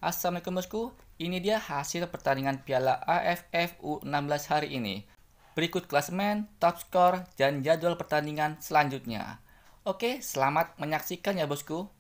Assalamualaikum bosku, ini dia hasil pertandingan Piala AFF U16 hari ini. Berikut klasemen, top skor, dan jadwal pertandingan selanjutnya. Oke, selamat menyaksikan ya bosku.